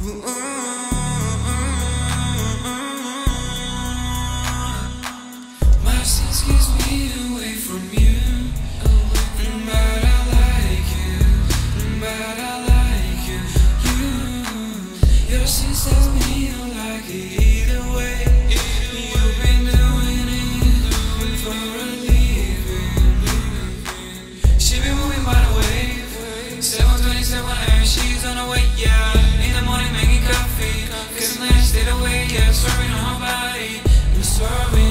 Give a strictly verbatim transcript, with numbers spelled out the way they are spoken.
Ooh, ooh. My sense keeps me away from you, but I like you, but I like you. You, your sense tells me you like it either way. You've been doing it for a living. She been moving by the way. seven twenty-seven a m, she's on her way, yeah. In the morning making coffee, cause the night stayed away, yeah. Swerving on her body, and swerving.